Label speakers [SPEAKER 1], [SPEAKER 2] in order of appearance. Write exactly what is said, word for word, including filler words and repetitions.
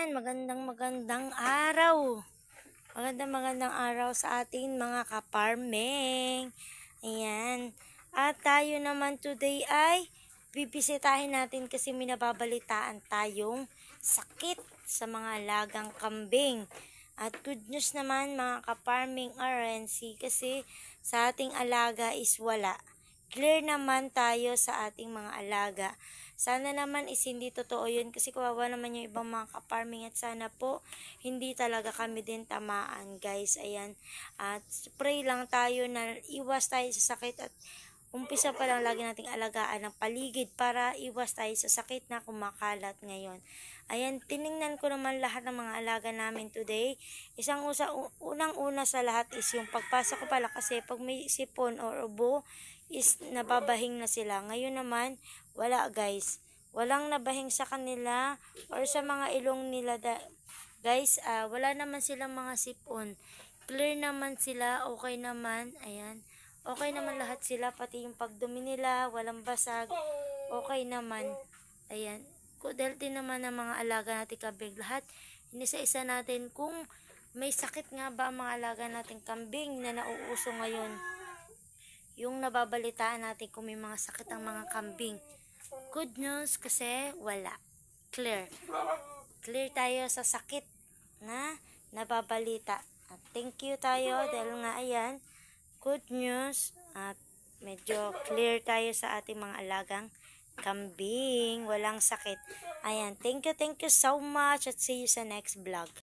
[SPEAKER 1] Ayan, magandang magandang araw. Magandang magandang araw sa ating mga kaparming. Ayan. At tayo naman today ay bibisitahin natin kasi may nababalitaan tayong sakit sa mga alagang kambing. At good news naman mga kaparming R N C kasi sa ating alaga is wala. Clear naman tayo sa ating mga alaga. Sana naman is hindi totoo yun kasi kawawa naman yung ibang mga kaparming at sana po hindi talaga kami din tamaan guys. Ayan. At pray lang tayo na iwas tayo sa sakit at umpisa pa lang lagi nating alagaan ang paligid para iwas tayo sa sakit na kumakalat ngayon. Ayan, tiningnan ko naman lahat ng mga alaga namin today. Isang usa, unang-una sa lahat is yung pagpasok ko pala kasi pag may sipon or ubo is nababahing na sila. Ngayon naman, wala guys. Walang nabahing sa kanila or sa mga ilong nila. Da guys, uh, wala naman silang mga sipon. Clear naman sila, okay naman. Ayan. Okay naman lahat sila, pati yung pagdumi nila, walang basag, okay naman. Ayan, good healthy naman ng mga alaga natin kambing. Lahat, inisa-isa natin kung may sakit nga ba ang mga alaga natin kambing na nauuso ngayon. Yung nababalitaan natin kung may mga sakit ang mga kambing. Good news kasi wala. Clear. Clear tayo sa sakit na nababalita. At thank you tayo dahil nga ayan, good news at medyo clear tayo sa ating mga alagang kambing. Walang sakit. Ayan. Thank you, thank you so much at see you sa next vlog.